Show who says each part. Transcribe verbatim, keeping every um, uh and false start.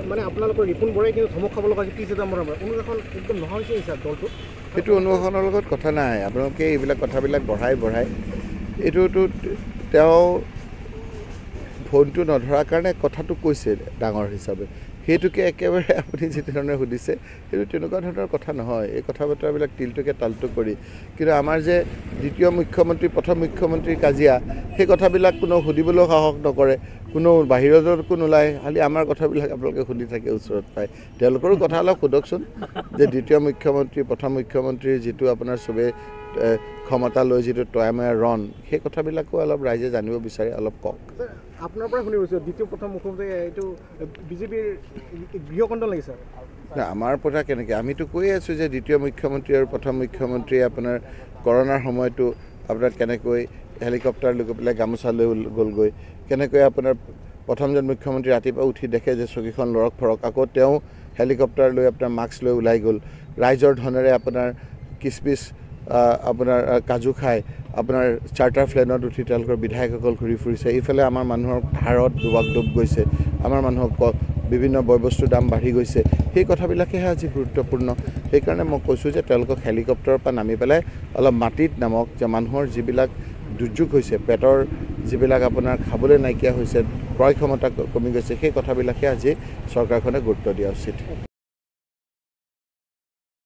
Speaker 1: মানে আপোনালোকৰ ৰিপুণ বৰাই কিন্তু ধমক খাব লগা ত্ৰিছ হাজাৰ মৰা অনুশাসন একদম নোহোৱা হৈছে হিচাপ দলটো
Speaker 2: সেইটো অনুশাসনৰ লগত কথা নাই আপোনালোকে এইবিলাক কথাবিলাক বঢ়াই বঢ়াই এইটোতো তেওঁ ফোনটো নধৰাৰ কাৰণে কথাটো কৈছে ডাঙৰ হিচাপে সেইটোকে একেবাৰে আপুনি যি ধৰণে সুধিছে সেইটো তেনেকুৱা ধৰণৰ কথা নহয় এই কথা বতৰাবিলাক তিলটোকে তালটো কৰি কিন্তু আমাৰ যে দ্বিতীয় মুখ্যমন্ত্ৰী প্ৰথম মুখ্যমন্ত্ৰীৰ কাজিয়া সেই কথাবিলাক কোনো সুধিবলৈ সাহস নকৰে কোনো বাহিৰতো নোলায় খালি আমাৰ কথাবিলাক আপোনালোকে শুনি থাকে ওচৰত পায় তেওঁলোকৰো কথা অলপ সোধকচোন যে দ্বিতীয় মুখ্যমন্ত্ৰী প্ৰথম মুখ্যমন্ত্ৰীৰ যিটো আপোনাৰ চবে ক্ষমতা লৈ যিটো তয়াময়া ৰণ সেই কথাবিলাকো অলপ ৰাইজে জানিব বিচাৰে অলপ কওক
Speaker 1: আপোনাৰ পৰা শুনি গৈছোঁ দ্বিতীয় প্ৰথম মুখ্যমন্ত্ৰী এইটো বিজেপিৰ গৃহকণ্ঠন লাগিছে
Speaker 2: আমাৰ কথা কেনেকৈ আমিতো কৈ আছোঁ যে দ্বিতীয় মুখ্যমন্ত্ৰী আৰু প্ৰথম মুখ্যমন্ত্ৰী আপোনাৰ কৰোণাৰ সময়তো আপোনাৰ কেনেকৈ হেলিকপ্টাৰ লৈ গৈ পেলাই গামোচা লৈ গ'লগৈ কেনেকৈ আপোনাৰ প্ৰথমজন মুখ্যমন্ত্ৰী ৰাতিপুৱা উঠি দেখে যে চকীখন লৰক ফৰক আকৌ তেওঁ হেলিকপ্টাৰ লৈ আপোনাৰ মাস্ক লৈ ওলাই গ'ল ৰাইজৰ ধনেৰে আপোনাৰ কিচপিচ আপোনাৰ কাজু খাই আপোনাৰ চাৰ্টাৰ প্লেনত উঠি তেওঁলোকৰ বিধায়কসকল ঘূৰি ফুৰিছে এইফালে আমাৰ মানুহৰ ধাৰত ডুবাক ডুব গৈছে আমাৰ মানুহক বিভিন্ন বয় বস্তুৰ দাম বাঢ়ি গৈছে সেই কথাবিলাকেহে আজি গুৰুত্বপূৰ্ণ সেইকাৰণে মই কৈছোঁ যে তেওঁলোকক হেলিকপ্টাৰৰ পৰা নামি পেলাই অলপ মাটিত নামক যে মানুহৰ যিবিলাক দুৰ্যোগ হৈছে পেটৰ যিবিলাক আপোনাৰ খাবলৈ নাইকিয়া হৈছে ক্ৰয় ক্ষমতা কমি গৈছে সেই কথাবিলাকে আজি চৰকাৰখনে গুৰুত্ব দিয়া উচিত